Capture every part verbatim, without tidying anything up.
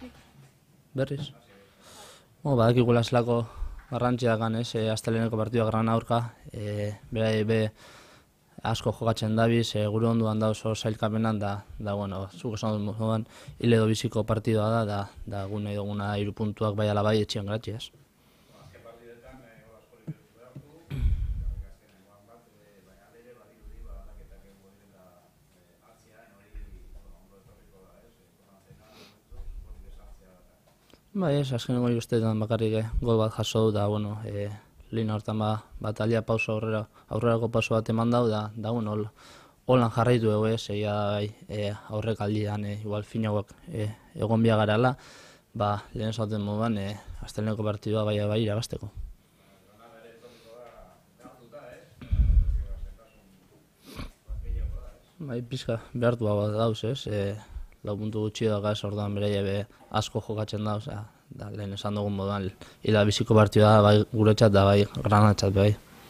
Berriz. Bo, badakigula zelako garrantzia dakan, ez, e, asteleheneko partidua Gran aurka, e, berai be asko jokatzen dabiz, e, gure onduan da oso sailkapenan, da, da bueno, zuk esan dut moduan, hil edo biziko partidua da, da, da gu nahi duguna hiru puntuak bai ala bai etxian gratzi, ez. Bai, ez, azkenengo usteetan bakarrik eh, gol bat jaso du, da, bueno, e, lehen hortan ba, batalia pauso aurrera, aurrerako pauso bat eman dau, da, da, bueno, holan jarraitu egu, ez, egia bai, e, aurrek aldian, e, igual finauak e, egon bia garala, ba, lehen esaten moduan, e, asteleheneko partidua bai bai irabazteko. Bai, pizka behartu hau dauz, ez, e, lau puntu gutxi dagaz, orduan bere be asko jokatzen da, osea, da, lehen esan dugun moduan, ila biziko partidua bai guretzat da bai Granatzat bai.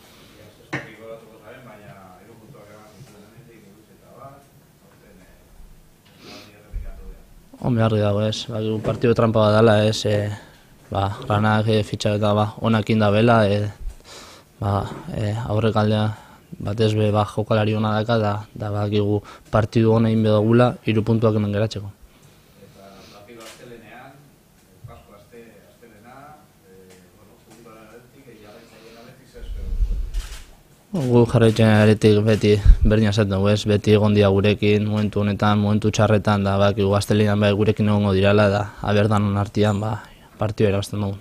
Hombre, argi dago, ez, bai, partidu trampa bat dela, ez, e, ba, Granak e, fitxaketa ba, onakin da bela, e, ba, e, aurrek aldea batez be ba, jokalari hona daka, da, da bakigu partidu hona inbe dugula, hiru puntuak hemen geratzeko. Eta partidu astelenean, pasko aste, astelena, bueno, futbol atletik, jarraitzaileen atletik zer espero? Gu jarraitzen aretik beti berdina zaten dugu, ez, beti egon dira gurekin, momentu honetan, momentu txarretan, da bakigu astelenean bai gurekin egongo dirala, da aberdan hon artean ba, partidua irabazten dugu.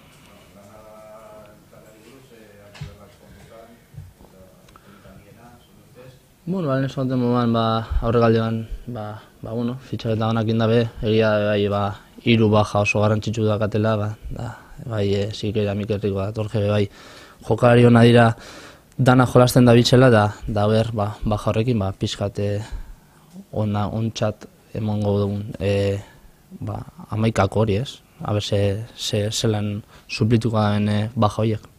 Bueno, balen esaten moduan, ba, aurregaldean, ba, ba, bueno, fitxaketa honak indabe, egia bai, ba, hiru baja oso garrantzitsu dakatela, ba, da, bai, e, Zikera, Mikel Rico, Torge, bai, jokalari hona dira dana jolasten da bitxela, da, da ber, ba, baja horrekin, ba, pixkate ona, ontxat emongo dugun, e, ba, amaikako hori, ez? Habe, ze, ze, zelan suplituko den e, baja horiek.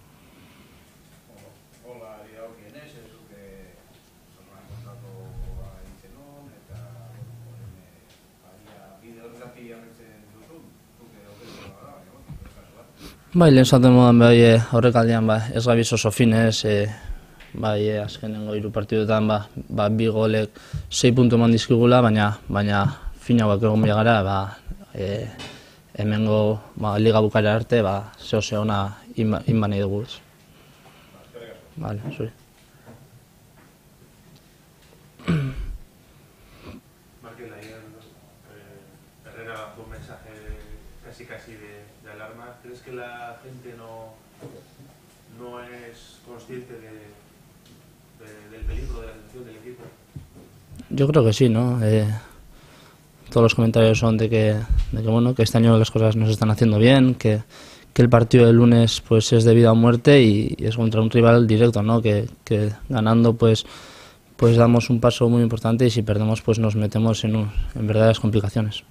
Bai, lehen zaten modan bai, e, aurrekaldean ba, ez gabiz oso finez, e, bai, e, azkenengo hiru partiduetan ba, ba, bi golek sei puntu eman dizkigula, baina baina finauak egon gara, ba, e, hemengo ba, liga bukara arte, ba, zehose ona inba nahi dugu. Vale, zuri. Markel, ayer eh, Herrera lanzó un mensaje casi casi de, de alarma. ¿Crees que la gente no, no es consciente de, de, del peligro de la situación del equipo? Yo creo que sí, ¿no? Eh, todos los comentarios son de que, de que, bueno, que este año las cosas no se están haciendo bien, que, que el partido del lunes pues es de vida o muerte y, y es contra un rival directo, ¿no? Que, que ganando pues pues damos un paso muy importante y si perdemos pues nos metemos en, un, en verdaderas complicaciones.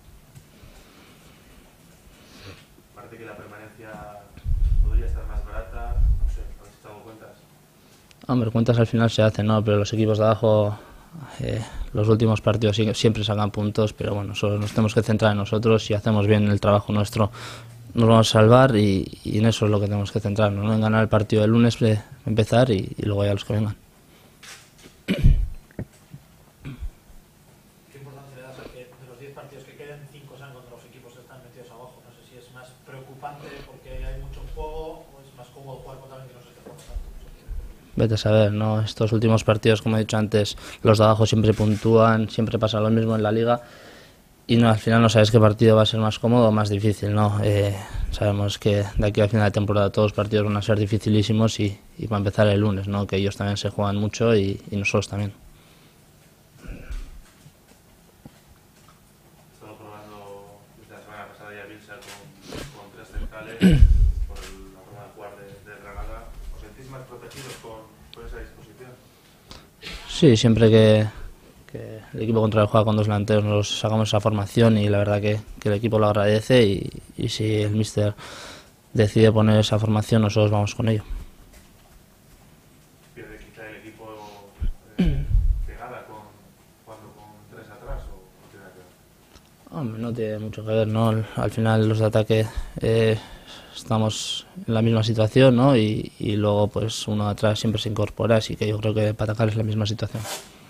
Parece que la permanencia podría estar más barata, no sé, ¿habéis echado cuentas? Hombre, cuentas al final se hacen, ¿no? Pero los equipos de abajo, eh, los últimos partidos siempre sacan puntos, pero bueno, solo nos tenemos que centrar en nosotros. Si hacemos bien el trabajo nuestro nos vamos a salvar y, y en eso es lo que tenemos que centrarnos, ¿no? En ganar el partido del lunes, eh, empezar y, y luego ya los que vengan. ¿Qué importancia le das a que de los diez partidos que queden, cinco sean contra los equipos que están metidos abajo? No sé si es más preocupante porque hay mucho juego o es más cómodo jugar contra alguien que no se te juega tanto. Vete a saber, ¿no? Estos últimos partidos, como he dicho antes, los de abajo siempre puntúan, siempre pasa lo mismo en la liga y no, al final no sabes qué partido va a ser más cómodo o más difícil, ¿no? Eh, sabemos que de aquí al final de temporada todos los partidos van a ser dificilísimos y, y va a empezar el lunes, ¿no? Que ellos también se juegan mucho y, y nosotros también. Estamos probando desde la semana pasada ya Bielsa con, con tres centrales por la forma de jugar de, de Granada. ¿Os sentís más protegidos con, con esa disposición? Sí, siempre que, que el equipo contrario juega con dos delanteros nos sacamos esa formación y la verdad que, que el equipo lo agradece y, y si el míster decide poner esa formación nosotros vamos con ello. ¿Pierde quizá el equipo eh, pegada con, jugando con tres atrás o no tiene nada que ver? Hombre, no tiene mucho que ver, ¿no? Al final los de ataque eh, estamos en la misma situación, ¿no? Y, y luego pues uno de atrás siempre se incorpora, así que yo creo que para atacar es la misma situación.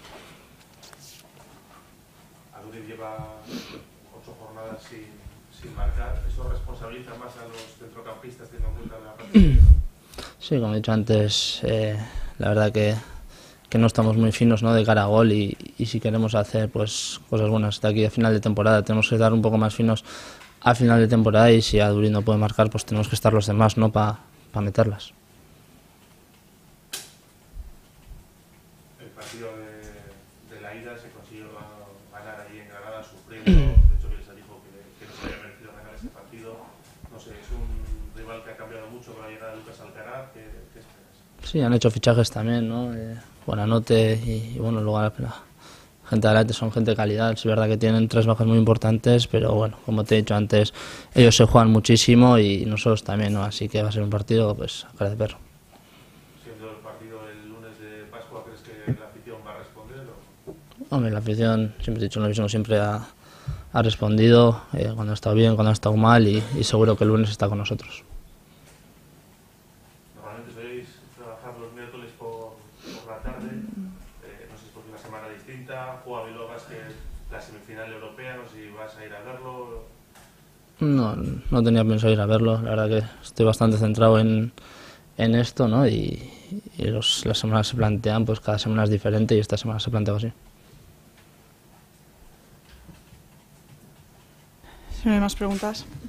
Aduriz lleva ocho jornadas sin, sin marcar. ¿Eso responsabiliza más a los centrocampistas teniendo en cuenta la partida? Sí, como he dicho antes, eh, la verdad que, que no estamos muy finos, ¿no? De cara a gol y, y si queremos hacer pues cosas buenas de aquí a final de temporada tenemos que estar un poco más finos a final de temporada y si Aduriz no puede marcar pues tenemos que estar los demás, ¿no? Para pa meterlas. El partido de, de la ida se consiguió ganar allí en Granada sufriendo. De hecho, Bielsa dijo que, que no se había merecido ganar ese partido. No sé, es un rival que ha cambiado mucho con la llegada de Lucas Alcaraz. ¿Qué, qué esperas? Sí, han hecho fichajes también, ¿no? Eh, Buenanote y, y bueno, luego la, la gente de adelante son gente de calidad. Es verdad que tienen tres bajas muy importantes, pero bueno, como te he dicho antes, ellos se juegan muchísimo y nosotros también, ¿no? Así que va a ser un partido, pues, a cara de perro. Siendo el partido el lunes de Pascua, ¿crees que la afición va a responder? O? Hombre, la afición, siempre he dicho lo mismo, siempre ha, ha respondido eh, cuando ha estado bien, cuando ha estado mal y, y seguro que el lunes está con nosotros. Normalmente soléis trabajar los miércoles por, por la tarde, eh, no sé si es porque es una semana distinta, juega Bilbao Basket la semifinal europea, no sé si vas a ir a verlo. No, no tenía pensado ir a verlo, la verdad que estoy bastante centrado en, en esto, ¿no? Y, y los, las semanas se plantean, pues cada semana es diferente y esta semana se plantea así. Si no hay más preguntas.